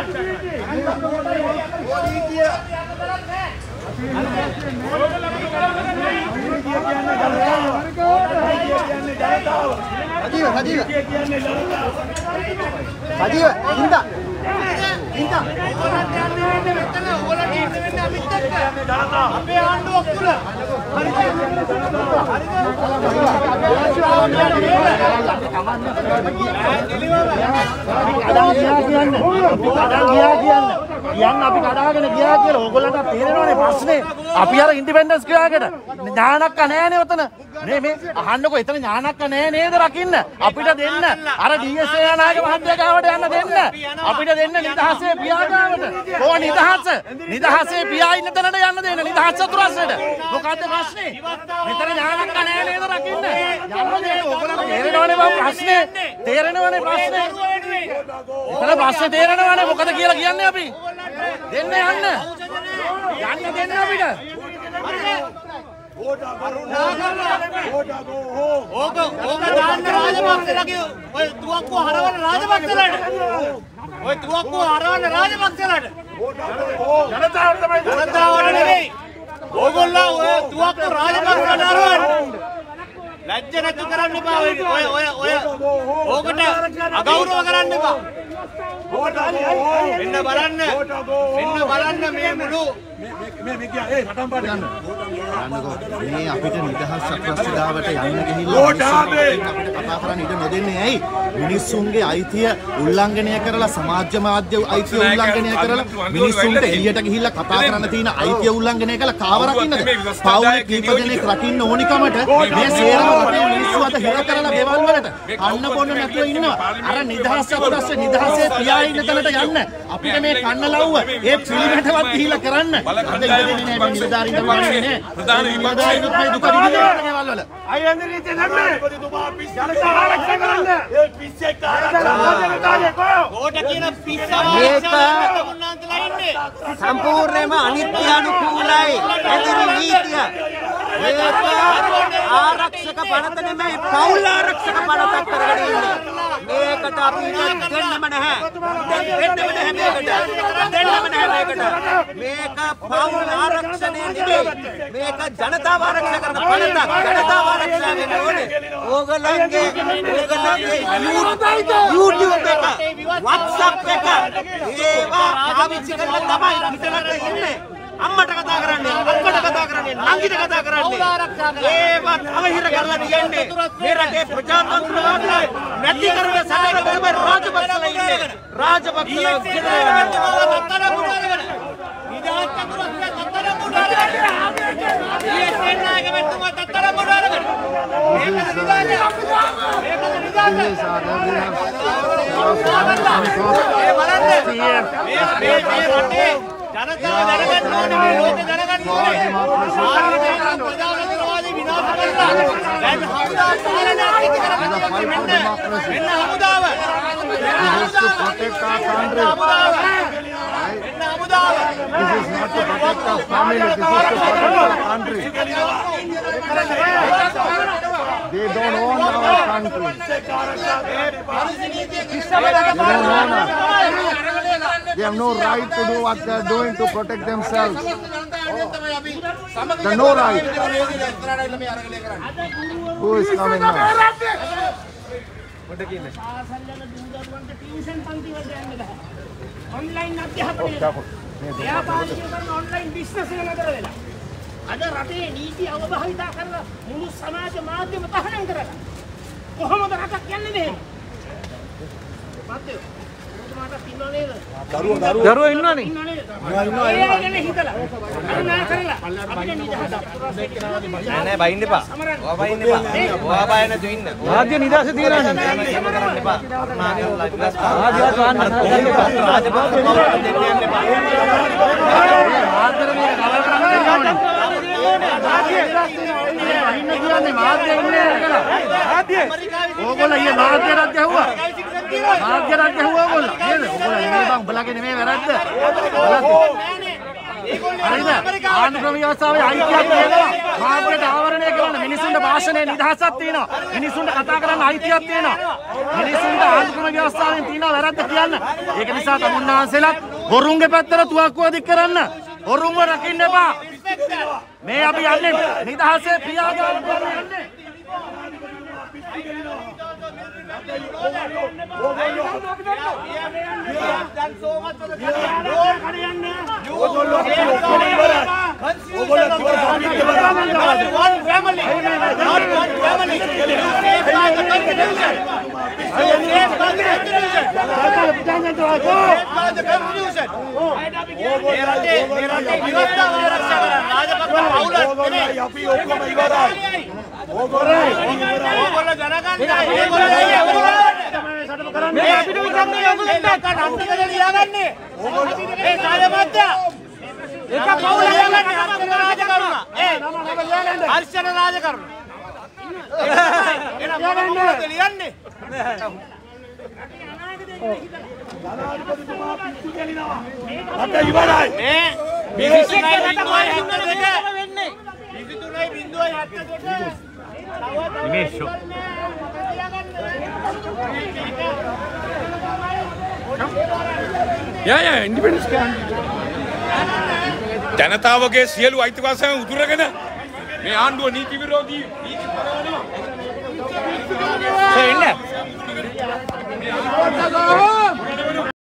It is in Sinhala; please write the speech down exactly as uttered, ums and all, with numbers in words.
යන්න අපි කඩාගෙන ගියා කියලා ඕගොල්ලන්ට තේරෙනවනේ ප්‍රශ්නේ. අපි අර ඉන්ඩිපෙන්ඩන්ස් ගියාගෙන ඥානක්ක නෑනේ ඔතන. නේ මේ අහන්නකෝ එතන ඥානක්ක නෑ නේද රකින්න. අපිට දෙන්න අර ඩී එස් ඒ නායක මහත්තයා ගාවට යන්න දෙන්න. අපිට දෙන්න නිදහසේ පියා ගාවට. කො නිදහස? නිදහසේ පියා ඉන්න තැනට යන්න දෙන්න. නිදහස් චතුරස්‍රයට. මොකද්ද ප්‍රශ්නේ? මෙතන ඥානක්ක නෑ නේද රකින්න. යන්න දෙන්න ඕගොල්ලන්ට තේරෙනවනේ බං ප්‍රශ්නේ. තේරෙනවනේ ප්‍රශ්නේ. එතන ප්‍රශ්නේ තේරෙනවනේ මොකද කියලා කියන්නේ අපි. දෙන්න යන්න. යන්න දෙන්න අපිට. ඕක ඕක දාන්න රාජපක්ෂලගේ ඔය තුවක්කුව හරවන්න රාජපක්ෂලට. ඔය තුවක්කුව හරවන්න රාජපක්ෂලට. ජනතාවට තමයි ජනතාවට නෙවෙයි. ඕගොල්ලෝ ඔය තුවක්කුව රාජපක්ෂලට හරවන්න. ලැජ්ජ නැතු කරන්න එපා. ඔය ඔය ඔය ඕකට අගෞරව කරන්න එපා. මෙන්න බලන්න මෙන්න බලන්න මේ මුළු මේ මේ කිය ඒ රටම් පාට යන්න යන්නකෝ මේ අපිට නිදහස් සත්‍යස්ථාවට යන්න ගිහිල්ලා අපිට කතා කරන්න ඉඩ නොදෙන්නේ ඇයි මිනිස්සුන්ගේ අයිතිය උල්ලංඝනය කරලා සමාජ මාධ්‍ය අයිතිය උල්ලංඝනය කරලා මිනිස්සුන්ට එළියට ගිහිල්ලා කතා කරන්න තියෙන අයිතිය උල්ලංඝනය කළා කාව රකින්නද පවුලේ කීප දෙනෙක් රකින්න ඕනිකමට මේ සේරම රටේ මිනිස්සු අත හිර කරලා ගෙවල් වලට අන්න බොන්න නැතුව ඉන්නවා අර නිදහස් සත්‍යස්ථ නිදහසේ පියා ඉන්න තැනට යන්න අපිට මේ කන්න ලව්ව ඒ පිළිමැටවත් ගිහිල්ලා කරන්න අද ඉඳගෙන නෑ මේ නිලධාරීන් දවන්නේ නෑ ප්‍රධාන නිලධාරීන්ුත් මේ දුක දිවිදෙන්න ගෙවල් වල අය යන්නේ නීතිය දැම්මේ ඔබතුමා පිස්සක් ආරක්ෂා කරන්න ඒ පිස්සෙක් ආරක්ෂා කෝට කියන පිස්සව ආරක්ෂා මුන්නාන්තලා ඉන්නේ සම්පූර්ණයෙන්ම අනිත්‍ය අනුකූලයි ඇදිරි නීතිය ඒක ආරක්ෂක පනත නෙමෙයි පෞල් ආරක්ෂක පනතක් කරගෙන ඉන්නේ මේකට අපි දෙන්නම නැහැ දෙන්නම නැහැ මේකට දෙන්නම නැහැ මේකට මේක පෞල් ආරක්ෂණය නෙමෙයි මේක ජනතාව ආරක්ෂා කරන පනතක් ජනතාව ආරක්ෂා වෙන්න ඕනේ ඕගොල්ලන්ගේ ඕගොල්ලන්ගේ YouTube එක WhatsApp එක ඒවා පාවිච්චි කරලා තමයි පිටරට ඉන්නේ අම්මට කතා කරන්නේ අක්කට කතා කරන්නේ නංගිට කතා කරන්නේ ඒවත් අවහිර කරලා කියන්නේ මේ රටේ ප්‍රජාතන්ත්‍රවාදය නැති කරන සැලෙන තමයි රාජපක්ෂලා ඉන්නේ රාජපක්ෂලා කියලා තත්තර මුඩාරගෙන නිදහස් චතුරස්‍රය තත්තර මුඩාරගෙන ඊයේ නායක මෙතුමා තත්තර මුඩාරගෙන මේක නිදහස මේක නිදහස ඒ බලන්න මේ මේ රටේ ජනතාව දැනගන්න ඕනේ මේ ලෝකේ දැනගන්න ඕනේ ආර්ථික ප්‍රජාතන්ත්‍රවාදී විනාශ කරලා දැන් හමුදා පාලනයක් ඇති කරගන්න මෙන්න මෙන්න හමුදාව මෙන්න හමුදාව this is not to protect our family this is to protect our country they don't own our country they don't own us they have no right to do what they are doing to protect themselves they no right who is coming now online අධ්‍යාපනය ව්‍යාපාරික කරන online business එක නතර වෙලා අද රටේ නීති අවබෝධිතා කරලා මුළු සමාජ මාධ්‍යම තහනම් කරලා කොහොමද රටක් යන්නේ මෙහෙම මැදේ ඔබතුමාට පින්නෝ නේද දරුවෝ දරුවෝ ඉන්නවනේ ඉන්නවා ඉන්නවා ඒ ගැන හිතලා අනුනා කරලා අපිට නිදහස නෑ නෑ බයින්න එපා ඔයා බයින්න එපා ඔයා බය නැතු ඉන්න රාජ්‍ය නිදහස තියනවනේ එහෙම කරන්න එපා රාජ්‍යවත් වන්න රාජපක්ෂ දෙන්න යන්න එපා ආදර මේක කලර කරන්න ඕනේ රාජ්‍ය ඉන්න කියන්නේ මාධ්‍ය ඉන්නේ කියලා මාධ්‍ය ඕගොල්ලෝ ඊයේ මාධ්‍යයට ගැහුවා මාධ්‍යයට ගැහුවා ඕගොල්ලෝ නේද ඕගොල්ලෝ නෙමෙයි බං උඹලගේ නෙමෙයි වැරද්ද බලන්න හරිද? ආණ්ඩුක්‍රම ව්‍යවස්ථාවේ අයිතියක් තියෙනවා. මාර්ගයට ආවරණය කරන මිනිසුන්ට භාෂණයේ නිදහසක් තියෙනවා. මිනිසුන්ට කතා කරන්න අයිතියක් තියෙනවා. මිනිසුන්ට ආණ්ඩුක්‍රම ව්‍යවස්ථාවෙන් තියෙනවා වැරද්ද කියන්න. ඒක නිසා තමුන්නාන්සේලාත් හොරුන්ගේ පැත්තට තුවක්කුව දික් කරන්න. හොරුන්ව රකින්න එපා. මේ අපි යන්නේ නිදහසේ ක්‍රියාදාමයට යන්නේ. මේ අපිට විතරනේ ඔයගොල්ලෝ දැක්කා අන්තිමට ලියාගන්නේ ඒ සාය මැද්දා එක පවුල ලියාගන්නේ අර්ශන රාජකරුණ ඒ අර්ශන රාජකරුණ එන මොකද ලියන්නේ අද ඉවරයි මේ විසිතුනයි බිංදුවයි හැත්තෑ දෙක නිමේෂෝ යා යා ඉන්ඩිපෙන්ඩන්ස් ජනතාවගේ සියලු අයිතිවාසිකම් උදුරගෙන මේ ආණ්ඩුව නීති විරෝධී නීති පරවනවා එන්න